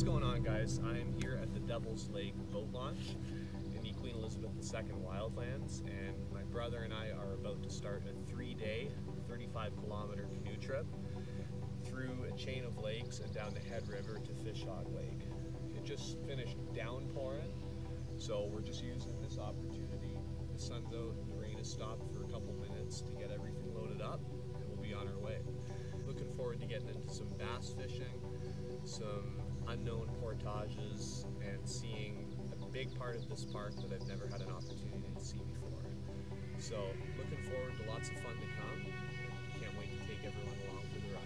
What's going on, guys? I'm here at the Devil's Lake boat launch in the Queen Elizabeth II Wildlands, and my brother and I are about to start a 3-day, 35-kilometer canoe trip through a chain of lakes and down the Head River to Fishhawk Lake. It just finished downpouring, so we're just using this opportunity. The sun's out, the rain has stopped for a couple minutes to get everything loaded up, and we'll be on our way. Looking forward to getting into some bass fishing, some unknown portages, and seeing a big part of this park that I've never had an opportunity to see before. So looking forward to lots of fun to come. Can't wait to take everyone along for the ride.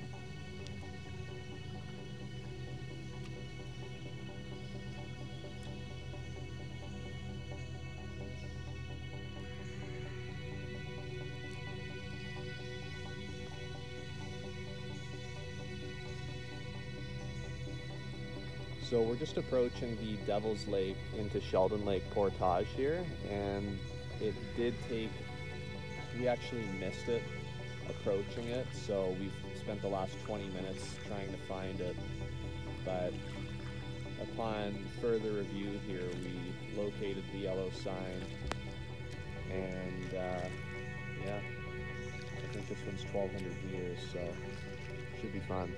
So we're just approaching the Devil's Lake into Sheldon Lake portage here, and it did take, we actually missed it approaching it, so we've spent the last 20 minutes trying to find it, but upon further review here we located the yellow sign, and yeah, I think this one's 1,200 meters, so should be fun.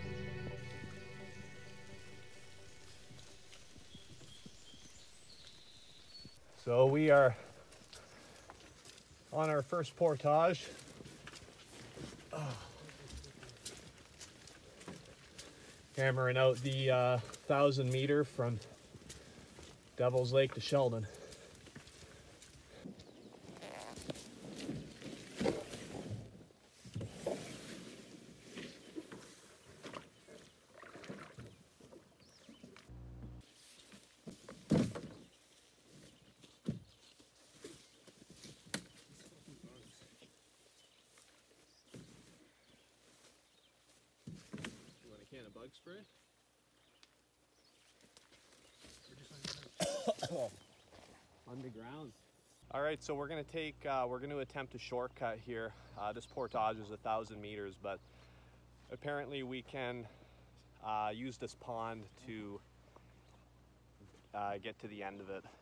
So we are on our first portage. Hammering out the 1,000 meter from Devil's Lake to Sheldon. Can of bug spray? On the ground. All right, so we're gonna attempt a shortcut here. This portage is 1,000 meters, but apparently we can use this pond to get to the end of it.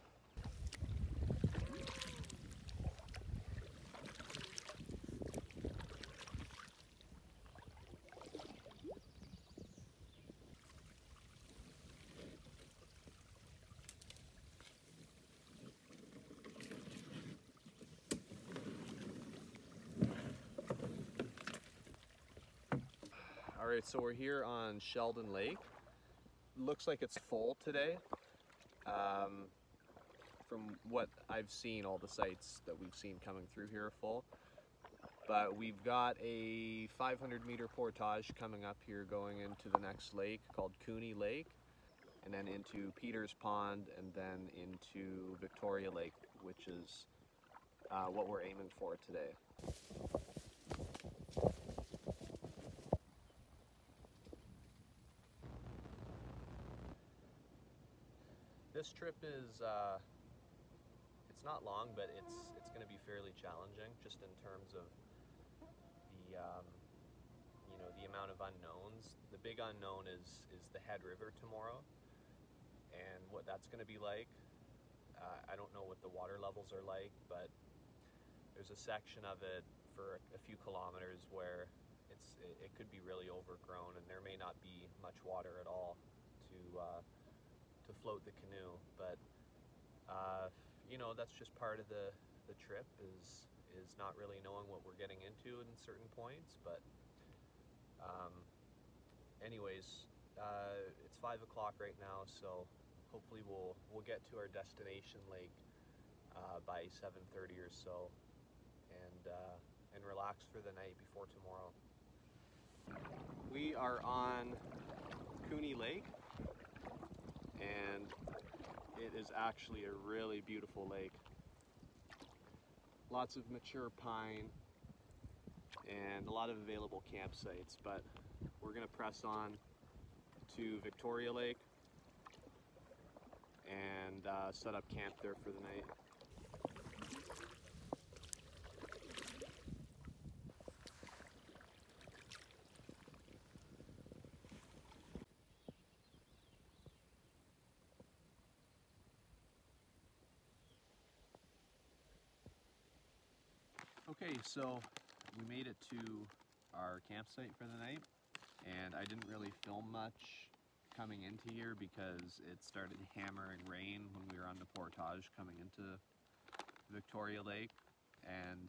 All right, so we're here on Sheldon Lake. Looks like it's full today. From what I've seen, all the sites that we've seen coming through here are full. But we've got a 500 meter portage coming up here going into the next lake called Queen Lake, and then into Peters Pond, and then into Victoria Lake, which is what we're aiming for today. This trip is, it's not long, but it's going to be fairly challenging, just in terms of the, you know, the amount of unknowns. The big unknown is the Head River tomorrow, and what that's going to be like. I don't know what the water levels are like, but there's a section of it for a few kilometers where it could be really overgrown, and there may not be much water at all to float the canoe. But you know, that's just part of the trip, is not really knowing what we're getting into in certain points. But anyways, it's 5 o'clock right now, so hopefully we'll get to our destination lake by 7:30 or so, and relax for the night before tomorrow. We are on Queen Lake, and it is actually a really beautiful lake. Lots of mature pine and a lot of available campsites, but we're gonna press on to Victoria Lake and set up camp there for the night. Okay, so we made it to our campsite for the night, and I didn't really film much coming into here because it started hammering rain when we were on the portage coming into Victoria Lake. And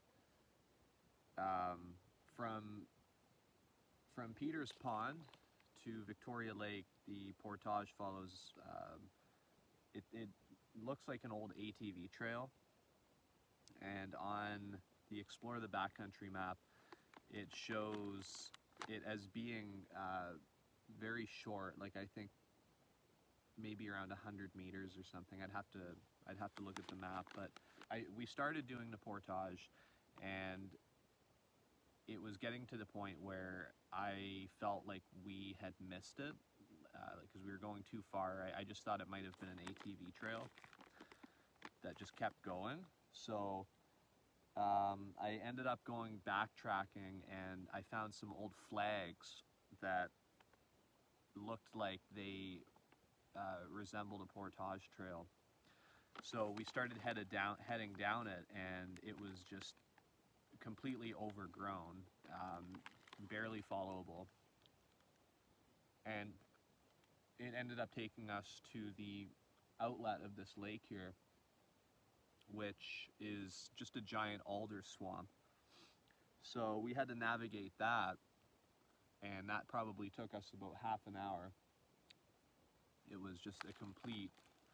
from Peters Pond to Victoria Lake, the portage follows, it looks like an old ATV trail, and on the Explore the Backcountry map it shows it as being very short, like I think maybe around 100 meters or something. I'd have to look at the map, but we started doing the portage, and it was getting to the point where I felt like we had missed it because we were going too far. I just thought it might have been an ATV trail that just kept going. So I ended up going backtracking, and I found some old flags that looked like they resembled a portage trail. So we started heading down it, and it was just completely overgrown, barely followable. And it ended up taking us to the outlet of this lake here, which is just a giant alder swamp. So we had to navigate that, and that probably took us about half an hour. It was just a complete,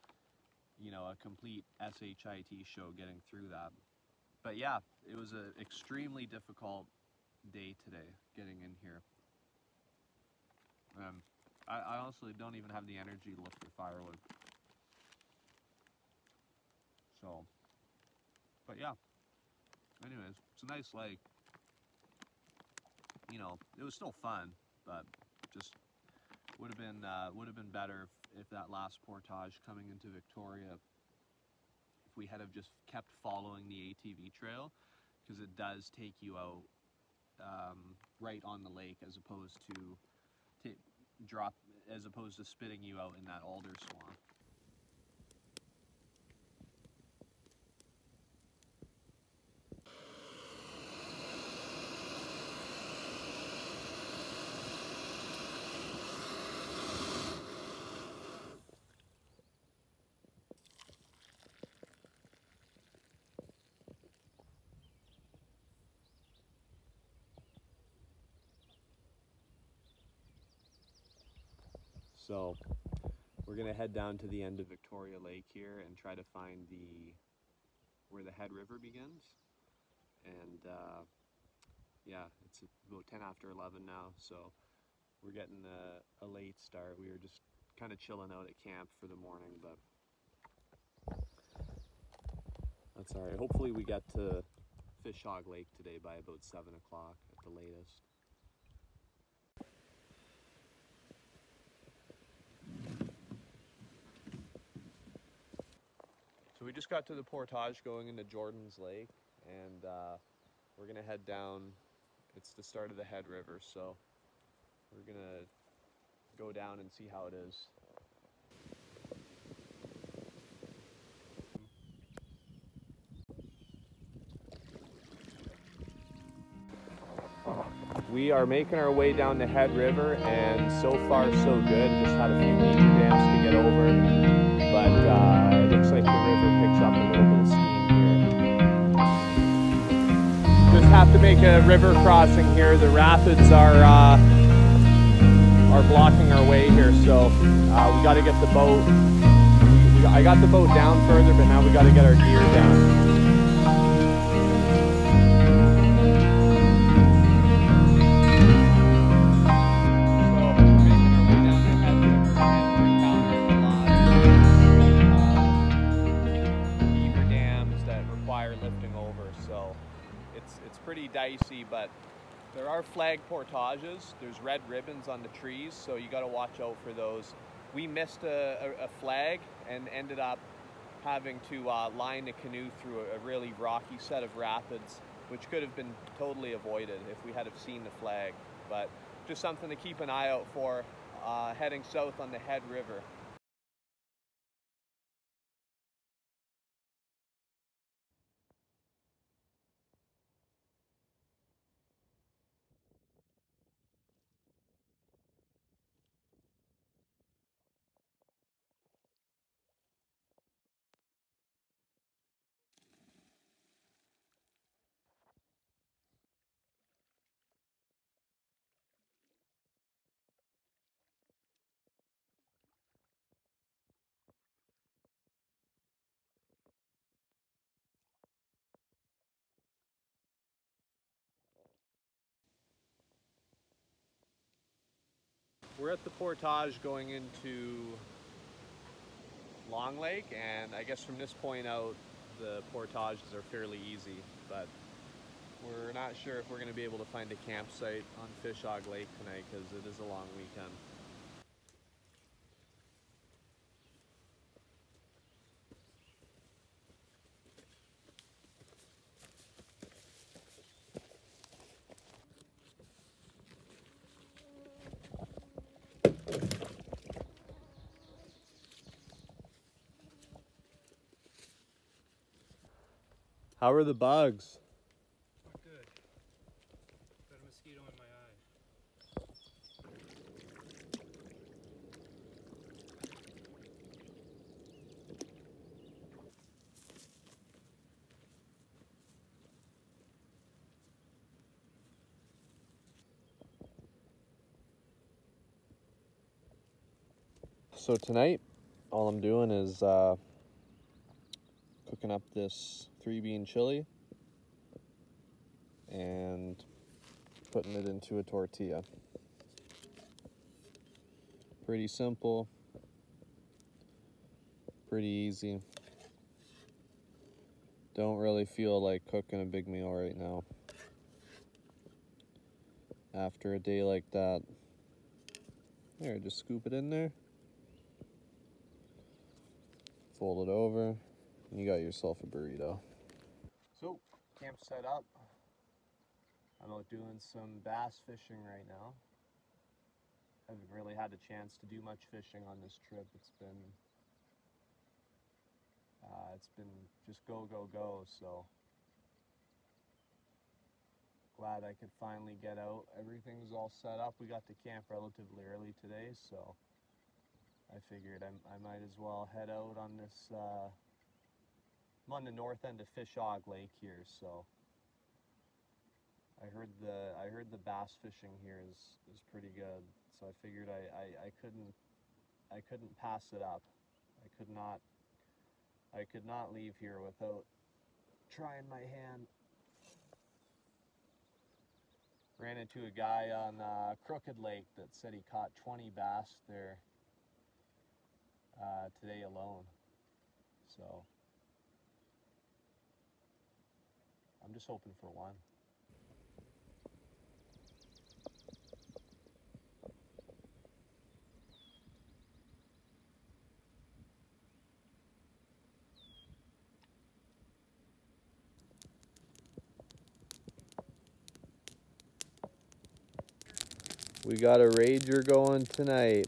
SHIT show getting through that. But yeah, it was an extremely difficult day today getting in here. I honestly don't even have the energy to look for firewood. So, but yeah. Anyways, it's a nice lake. It was still fun, but just would have been better if that last portage coming into Victoria, if we had have just kept following the ATV trail, because it does take you out right on the lake as opposed to spitting you out in that alder swamp. So we're gonna head down to the end of Victoria Lake here and try to find where the Head River begins. And yeah, it's about 10 after 11 now, so we're getting a late start. We were just kind of chilling out at camp for the morning, but that's all right. Hopefully we get to Fish Hog Lake today by about 7 o'clock at the latest. So we just got to the portage going into Jordan's Lake, and we're gonna head down. It's the start of the Head River, so we're gonna go down and see how it is. We are making our way down the Head River, and so far so good. Just had a few major dams to get over, but it looks like the river picks up a little bit of steam here. Just have to make a river crossing here. The rapids are blocking our way here, so we got to get the boat. I got the boat down further, but now we got to get our gear down. Pretty dicey, but there are flag portages. There's red ribbons on the trees, so you got to watch out for those. We missed a flag and ended up having to line the canoe through a really rocky set of rapids, which could have been totally avoided if we had have seen the flag. But just something to keep an eye out for heading south on the Head River. We're at the portage going into Long Lake, and I guess from this point out the portages are fairly easy, but we're not sure if we're going to be able to find a campsite on Fishhog Lake tonight because it is a long weekend. How are the bugs? Not good. Got a mosquito in my eye. So tonight, all I'm doing is cooking up this 3-bean chili and putting it into a tortilla. Pretty simple, pretty easy. Don't really feel like cooking a big meal right now. After a day like that, there, just scoop it in there, fold it over, and you got yourself a burrito. So, camp set up. I'm out doing some bass fishing right now. Haven't really had a chance to do much fishing on this trip. It's been just go, go, go, so glad I could finally get out. Everything's all set up. We got to camp relatively early today, so I figured I might as well head out on this. I'm on the north end of Fishhog Lake here, so I heard the bass fishing here is pretty good. So I figured I couldn't pass it up. I could not leave here without trying my hand. Ran into a guy on Crooked Lake that said he caught 20 bass there today alone. So I'm just hoping for one. We got a rager going tonight.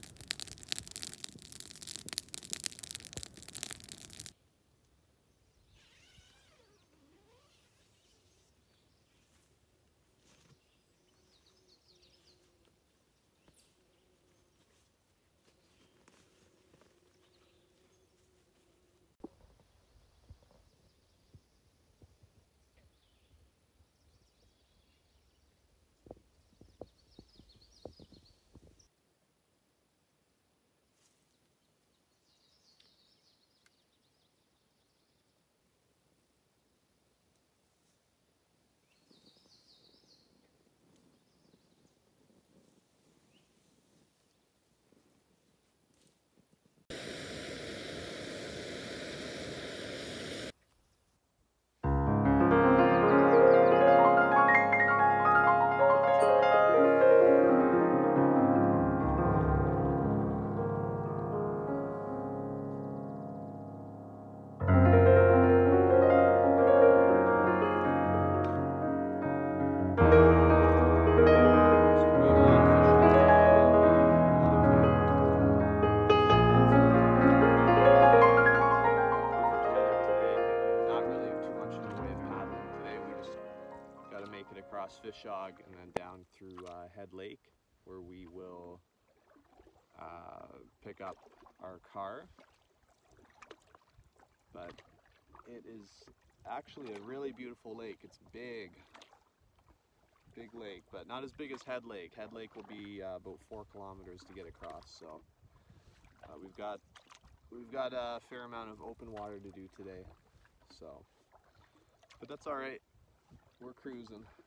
Fishhog and then down through Head Lake, where we will pick up our car. But it is actually a really beautiful lake. It's big lake, but not as big as Head Lake. Head Lake will be about 4 kilometers to get across. So we've got a fair amount of open water to do today. So, but that's all right. We're cruising.